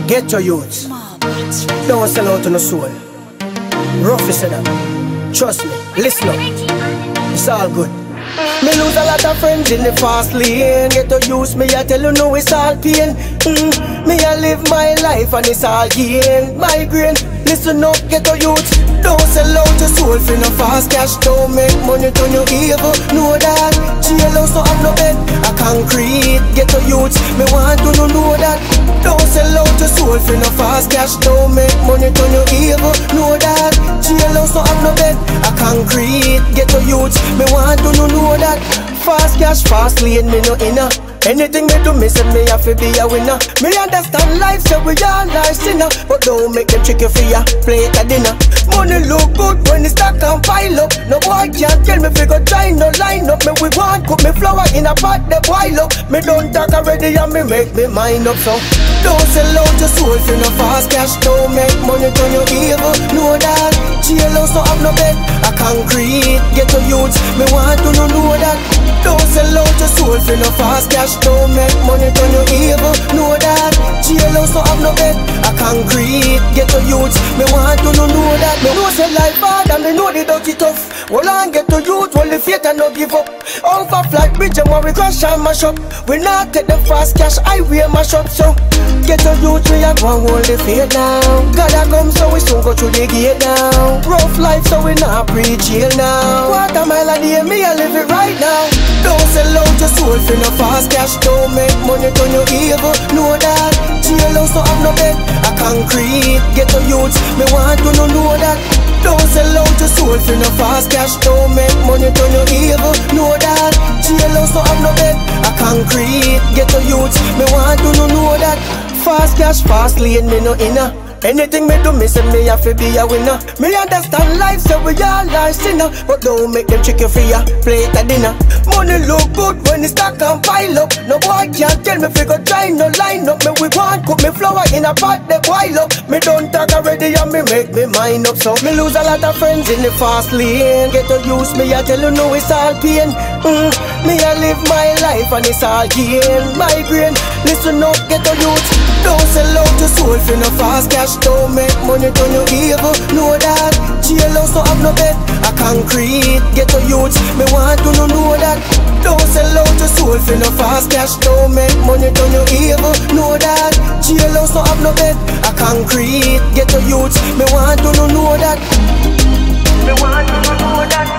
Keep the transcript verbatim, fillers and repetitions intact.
Get your youths. Don't sell out on the soul. Rough is that. Trust me. Listen up. It's all good. Me lose a lot of friends in the fast lane. Get to use me, I tell you no, it's all pain. mm. Me I live my life and it's all gain. Migraine, listen up, get to youth. Don't sell out your soul for no fast cash. Don't make money turn you evil. Know that jail house so have no bed. A concrete, get to youth. Me want to know, know that. Don't sell out your soul for no fast cash. Don't make money turn you evil. Know that jail house so have no bed. A concrete, get to youth. Me want to know, know that. Fast cash, fast lane, me no inner. Anything me do, me say me have to be a winner. Me understand life, so we all are sinner. But don't make them trick you for ya plate a dinner. Money look good when the stock can pile up. No boy can't tell me if we go try no line up. Me we want cook me flour in a pot, they boil up. Me don't talk already and me make me mind up. So don't sell out your soul for no fast cash. Don't make money turn you evil. Know that jail house so have no bed. A concrete, get to youths. Me want to know, know that. Don't sell out your soul for no fast cash. Don't make money turn you evil. Know that jail house so have no bed. A concrete, get to youths. Me want to know, know that. Me know say life hard and me know the dirty tough. Well on get to youth, well the faith and no give up. Over flat bridge and when we crash and mash up. We not take the fast cash, I wear mash up. So get to youth, we are going hold the faith now. God a come so we soon go through the gate now. Rough life so we not preach jail now. Quarter mile a day, me I live it right now. Don't sell out your soul for no fast cash. Don't make money turn you evil. Know that jail house so have no bed. A concrete, get to youths. Me want to know, know that. Don't sell out your soul for no fast cash. Don't make money turn you evil. Know that jail house so have no bed. A concrete, get to youths. Me want to know, know that. Fast cash, fast lane, me no inner. Anything me do, me say me have to be a winner. Me understand life, so we all are sinner. But don't make them trick you for ya plate a dinner. Money look good when the stock can pile up. No boy can't tell me if we go try no line up. Me we want cook me flour in a pot, they boil up. Me don't talk already and me make me mind up. So me lose a lot of friends in the fast lane. Get to use me, I tell you no, it's all pain. mm. Me I live my life and it's all gain. Migraine, listen up, get to youth. Don't sell out your soul for no fast cash. Don't make money turn you evil. Know that jail house so have no bed. A concrete, get to youths. Me want to know, know that. Don't sell out your soul for no fast cash. Don't make money turn you evil. Know that jail house so have no bed. A concrete, get to youths. Me want to know, know that. Me want to know, know that.